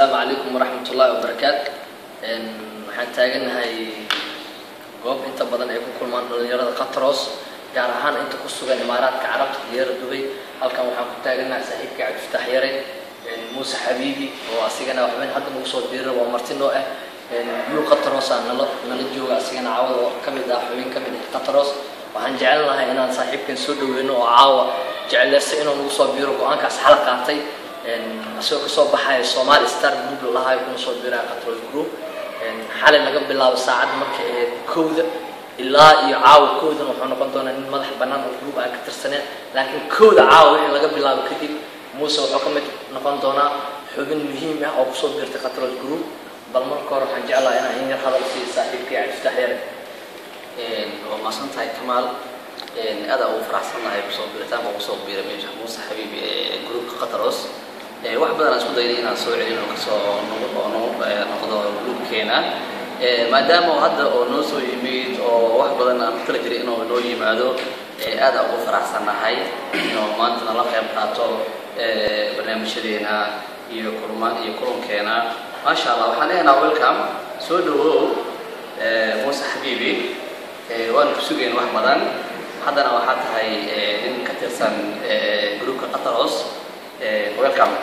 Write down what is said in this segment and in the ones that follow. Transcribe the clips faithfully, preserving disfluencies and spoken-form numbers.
السلام عليكم ورحمة الله وبركاته. waxaan taaganahay goob inta badan ay ku kulmaan dhalinyarada Qatros gaar ahaan inta ku sugan Imaaraadka Carabta iyo Dubai. Halkan waxaan ku taaganahay saaxiibkay Cabdi Fattaax Yare Muuse Xabiibi oo asigana waxban hadda ugu soo diiray waa martino ah yu Qatros aan nala nala jooga asigana caawad oo kamid ah xubin kamid ah Qatros. waxaan jecelahay inaan saaxiibkan soo dhaweeyno oo caawa jecelahay inuu ugu soo biiro go'aankaas xal qaatay asoo ka soo baxay Somali Star Group lahaay ku soo biiray Qatros Group xalay laga bilaabo saacad markay ee kooda ilaa iyo caawa koodan wuxuu noqon doonaa in madax banaan oo group aan ka tirsaneen laakiin kooda caawa wixii laga bilaabo kadib Muuse wuxuu ka mid noqon doonaa xubin muhiim ah oo ku soo biirtay Qatros Group. bal marka hore waxaan jecelahay inaan in yar hadal siiyo saaxiibkay Cabdi Fattaax Yare een oo maasantahay Kamaal een aad ugu faraxsanahay ku soo biirtaan oo ku soo biiray meesha Muuse Xabiibi ee groupka Qatros. ee wax badan isku dayay inaan soo celino ka soo noqdo groupkeena ee maadaama hadda oo noo soo yimid oo wax badan aan kala jiray inuu noo yimaado ee aad ugu faraxsanahay inuu maanta nala qayb qaato ee barnaamijyadeena iyo kulmaan iyo kulankeena ma sha Allah. waxaan leenahay welcome soo dhawow ee Muuse Xabiibi ee waan ku sugeen wax badan haddana waxa tahay in ka tirsan ee groupka Qatros. welcome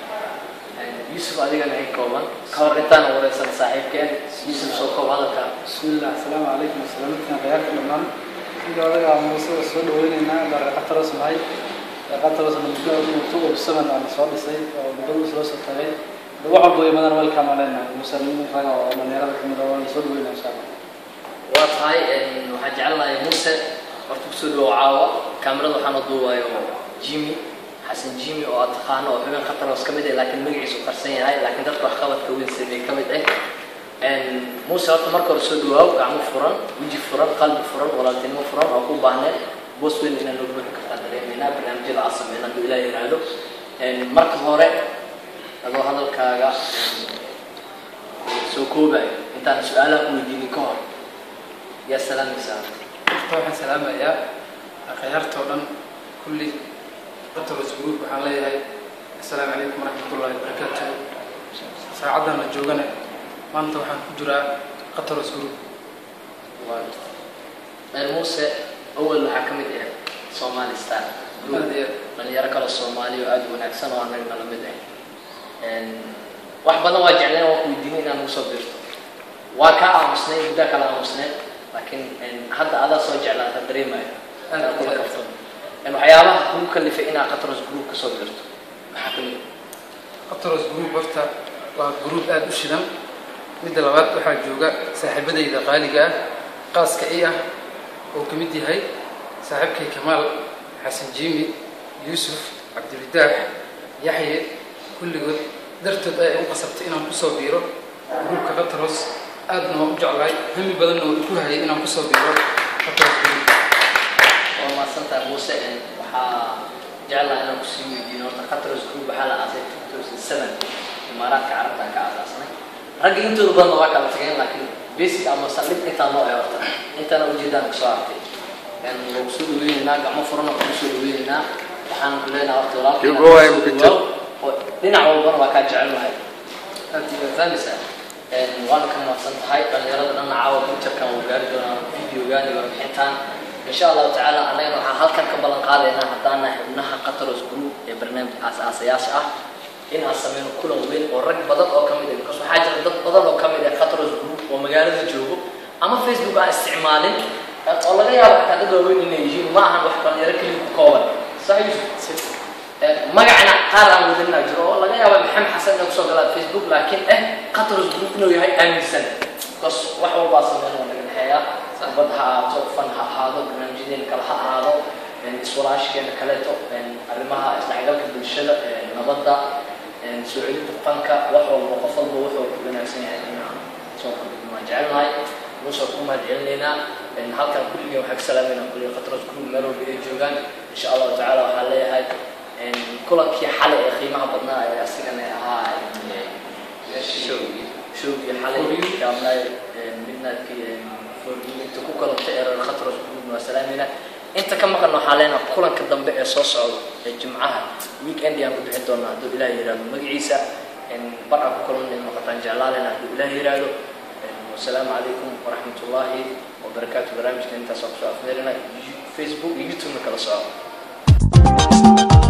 يوسف عليك أنا هيك كمان كارتان ورئيس صاحبك يوسف سوكو هذا بسم الله السلام عليكم وسلامتنا غيرك الإمام إذا رجع موسى سؤال ويننا برا Qatros معي Qatros من الجو مطور السمن على صواب السيد وبدو سلوس التغيير وعبوا يمنا welcome علينا مسلمين خير ومن يرى كم دوام سؤال وين إن شاء الله. وطاي إنه حجعلنا موسى أرتبسوا له عاوة كاميرا وحنا ضوء جيمي حسن جيمي oo adqaan oo xubin Qatros kamid ah laakiin magaciisu qarsan yahay laakiin dadku wax qabad ka weyn sidii kamid ah een Muuse horta marka hore soo dhawaaw gacmo furan waji furan qalbi furan walaaltinimo furan oo ku baahneen boos weyn inaan loo buuxin kartaa dareemayna barnaamijyada asameeyna oo Ilaahay yiraahdo een marka hore adoo hadalkaaga soo koobay intaan su'aalaha ku weydiin ka hor ya salaam misaal طبعا سلام يا خيرت ودن كل Qatros Group waxaan leeyahay assalaamu calaykum waraxmatullaahi wabarakaatuh. saacadana joogana maanta waxaan ku jiraa Qatros Group. waa Muuse awal waxa kamid ah Somali Star Group man yara kala Soomaali oo aad wanaagsan oo aan la mid ah een wax badan waa jeclaan oo ku diin inaan u soo biirto waa ka aamusnay muddo kala aamusnay laakiin hadda aad soo jeclaata dareemayo aad ku kaftan إنه حياة كل كلفة إنا Qatros Group كسر درت محاكمين Qatros Group وقتها وجروب آد وشدم مثل الوقت واحد جوجا صاحب بدأ إذا قالجا قاس كأيه وكمدي هاي صاحب كي كمال حسن جيمي يوسف عبد الفتاح يحيى كل جود درت وقصبت إنا كسر بيرو جروب كقطرس آد نوع جعلي هم بدل نوع كل هاي إنا كسر بيرو Qatros Group. وما سنت موسى إن وح جعلنا أنا مسلم دينور Qatros Group حالة أساس توصل سنة إمارات كعربة كعربة رجع أنتوا ضمن واقع لكن لكن بيسك أما سلك أنت نوع أورطة أنت نوع جدا كسرتي يعني لو سودوا لينا قام فرنا سودوا لينا وحنا كلنا أورطة يبغوا يمكن لنا عوضنا واقع جعلنا هاي أنت ثالثة وأنا كمان وصلت هاي أنا يرد أن عاود متركم وقارد فيديو قارد ورحيتان إن شاء الله تعالى أنا راح هالكن قبل قاعدة أنا حطينا إنها Qatros Group برنامج أساسياش أه إنها سمينا كل وين والرج بدل أو كم يدري كسر حاجة بدل بدل أو كم يدري Qatros Group ومجال الجوب أما فيسبوك على استعماله والله يا واحد هذا وين إنه يجي ما هم واحد كان يركل كوال صحيح ما قعنا قارن ودنا جرو والله يا واحد محمد حسن نقصه على فيسبوك لكن إيه Qatros Group إنه يهاي أمين سنة كس واحد باصل منه من الحياة بدها توفنها هذا برنامجين كلها هذا يعني سوالش كان كلته يعني أرمها استعجال بالشدة نبضة يعني سعودي تفنك وحول وقفل وحول كلنا سنة يعني سوق ما جعلنا هاي وسوق ما جعلنا إن هالك كل يوم حق سلامنا كل Qatros Group مروا بيجوجان إن شاء الله تعالى وحلي هاي إن كلك كي حلقة أخي ما بدنا أصلا هاي شو شو بحلقة كاملة منا كي أنت كوكل تقرأ Qatros Group وسلامنا أنت كم قلنا حالنا كلنا كدم بقى صوص الجمعة ويك إند يوم بدو حدونا دو إلهي يرام مجلسة bar aan ku kulmin noqotaan jeclaalena hadduu ilaahay yiraahdo wasalaamu calaykum waraxmatullaahi wabarakaatu barnaamijka intaas oo kusoo afmeerina Facebook iyo YouTube kala soco